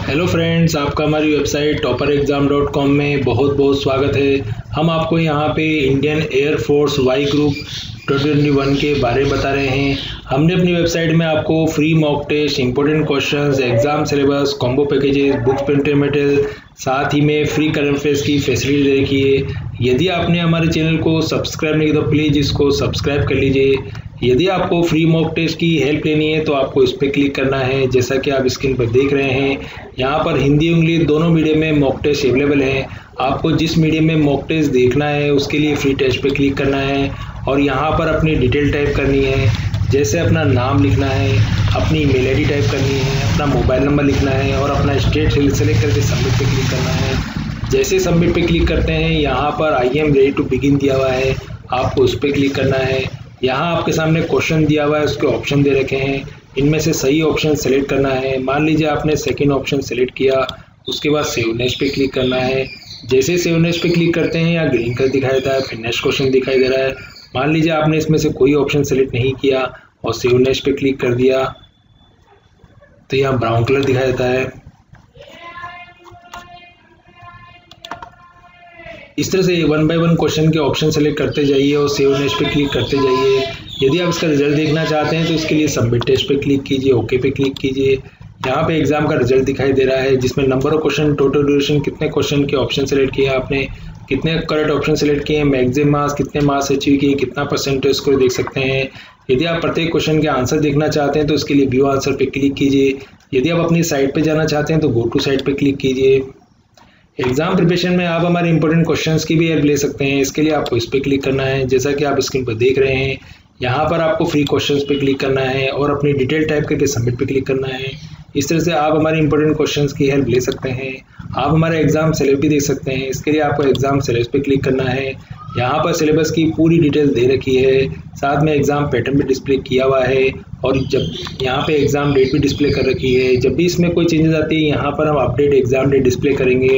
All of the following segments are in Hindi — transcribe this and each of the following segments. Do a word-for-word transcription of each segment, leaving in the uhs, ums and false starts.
हेलो फ्रेंड्स, आपका हमारी website topper exam dot com में बहुत बहुत स्वागत है। हम आपको यहाँ पे Indian air force Y group twenty twenty one के बारे में बता रहे हैं। हमने अपनी वेबसाइट में आपको free mock test, important questions, exam syllabus, combo packages, books, printed material, साथ ही में फ्री करंट अफेयर्स की फैसिलिटी दे रखी है। यदि आपने हमारे चैनल को सब्सक्राइब नहीं किया तो प्लीज़ इसको सब्सक्राइब कर लीजिए। यदि आपको फ्री मॉक टेस्ट की हेल्प लेनी है तो आपको इस पर क्लिक करना है। जैसा कि आप स्क्रीन पर देख रहे हैं, यहाँ पर हिंदी इंग्लिश दोनों मीडियम में मॉक टेस्ट अवेलेबल है। आपको जिस मीडियम में मॉक टेस्ट देखना है उसके लिए फ्री टेस्ट पे क्लिक करना है और यहाँ पर अपनी डिटेल टाइप करनी है। जैसे अपना नाम लिखना है, अपनी ईमेल आईडी टाइप करनी है, अपना मोबाइल नंबर लिखना है और अपना स्टेट सेलेक्ट करके सबमिट पे क्लिक करना है। जैसे सबमिट पे क्लिक करते हैं, यहाँ पर I am ready to begin दिया हुआ है, आपको उस पर क्लिक करना है। यहाँ आपके सामने क्वेश्चन दिया हुआ है, उसके ऑप्शन दे रखे हैं, इनमें से सही ऑप्शन सेलेक्ट करना है। मान लीजिए आपने सेकंड ऑप्शन सेलेक्ट किया, उसके बाद सेव नेक्स्ट पे क्लिक करना है। जैसे सेव नेक्स्ट पे क्लिक करते हैं यहाँ ग्रीन कलर दिखाई देता है, फिर नेक्स्ट क्वेश्चन दिखाई दे रहा है। मान लीजिए आपने इसमें से कोई ऑप्शन सेलेक्ट नहीं किया और सेव नेक्स्ट पे क्लिक कर दिया तो यहाँ ब्राउन कलर दिखाई देता है। इस तरह से वन बाय वन क्वेश्चन के ऑप्शन सेलेक्ट करते जाइए और सेव नेक्स्ट पे क्लिक करते जाइए। यदि आप इसका रिजल्ट देखना चाहते हैं तो इसके लिए सबमिट टेस्ट पे क्लिक कीजिए, ओके पे क्लिक कीजिए। यहाँ पे एग्जाम का रिजल्ट दिखाई दे रहा है जिसमें number of question, total duration, कितने क्वेश्चन के ऑप्शन सेलेक्ट किए आपने, कितने करेक्ट ऑप्शन सेलेक्ट किए, मैक्सिमम मार्क्स, कितने मार्क्स अचीव किए, कितना परसेंटेज स्कोर देख सकते हैं। यदि आप प्रत्येक क्वेश्चन के आंसर देखना चाहते हैं तो इसके लिए व्यू आंसर पे क्लिक कीजिए। यदि आप अपनी साइट पे जाना चाहते हैं तो गो टू साइट पे क्लिक कीजिए। एग्जाम प्रिपरेशन में आप हमारे इंपॉर्टेंट क्वेश्चंस की भी हेल्प ले सकते हैं। इसके लिए आपको इस पर क्लिक करना है। जैसा कि आप स्क्रीन पर देख रहे हैं, यहाँ पर आपको फ्री क्वेश्चंस पे क्लिक करना है और अपनी डिटेल टाइप करके सबमिट पे क्लिक करना है। इस तरह से आप हमारे इंपॉर्टेंट क्वेश्चंस की हेल्प ले सकते हैं। आप हमारे एग्जाम सिलेबस भी देख सकते हैं। इसके लिए आपको एग्जाम सिलेबस पे क्लिक करना है। यहाँ पर सिलेबस की पूरी डिटेल दे रखी है, साथ में एग्जाम पैटर्न भी डिस्प्ले किया हुआ है और जब यहाँ पे एग्जाम डेट भी डिस्प्ले कर रखी है। जब भी इसमें कोई चेंजेस आती है यहाँ पर हम अपडेट एग्जाम डेट डिस्प्ले करेंगे।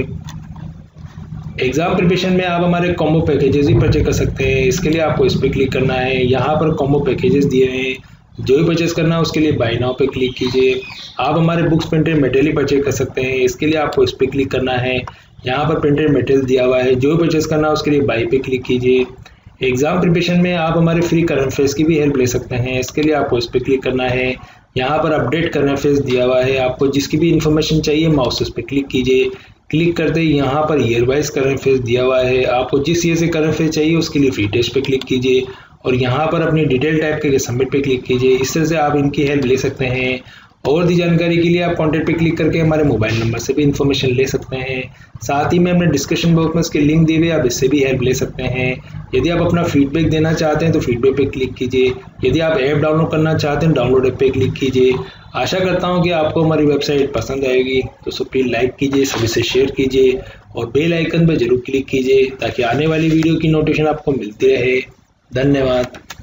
एग्जाम प्रिपरेशन में आप हमारे कॉम्बो पैकेजेस भी परचेज कर सकते हैं। इसके लिए आपको इस पर क्लिक करना है। यहाँ पर कॉम्बो पैकेजेस दिए हैं, जो भी परचेज करना है उसके लिए बाय नाउ पे क्लिक कीजिए। आप हमारे बुक्स, प्रिंटेड मटेरियल परचेज कर सकते हैं। इसके लिए आपको इस पर क्लिक करना है। यहाँ पर प्रिंटेड मटेरियल दिया हुआ है, जो भी परचेज करना है उसके लिए बाय पे क्लिक कीजिए। एग्जाम प्रिपरेशन में आप हमारे फ्री करंट अफेयर्स की भी हेल्प ले सकते हैं। इसके लिए आपको इस पर क्लिक करना है। यहाँ पर अपडेट करंट अफेयर्स दिया हुआ है, आपको जिसकी भी इन्फॉर्मेशन चाहिए माउस उस पर क्लिक कीजिए। क्लिक करते ही यहाँ per year wise current affairs दिया हुआ है, आपको जिस ईयर से करंट अफेयर चाहिए उसके लिए फ्री टेस्ट पे क्लिक कीजिए और यहाँ पर अपनी डिटेल टाइप करके सबमिट पे क्लिक कीजिए। इस तरह से आप इनकी हेल्प ले सकते हैं। और भी जानकारी के लिए आप कॉन्टैक्ट पे क्लिक करके हमारे मोबाइल नंबर से भी इन्फॉर्मेशन ले सकते हैं। साथ ही में हमने डिस्क्रिप्शन बॉक्स में इसके लिंक दिए हुए, आप इससे भी हेल्प ले सकते हैं। यदि आप अपना फीडबैक देना चाहते हैं तो फीडबैक पे क्लिक कीजिए। यदि आप ऐप डाउनलोड करना चाहते हैं डाउनलोड ऐप पे क्लिक कीजिए। आशा करता हूं कि आपको हमारी वेबसाइट पसंद आएगी, तो सो प्लीज़ लाइक कीजिए, सभी से शेयर कीजिए और बेल आइकन पर जरूर क्लिक कीजिए ताकि आने वाली वीडियो की नोटिफिकेशन आपको मिलती रहे। धन्यवाद।